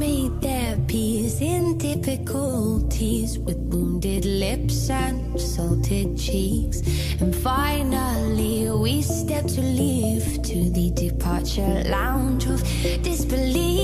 made their peace in difficulties, with wounded lips and salted cheeks. And finally we stepped to leave, to the departure lounge of disbelief.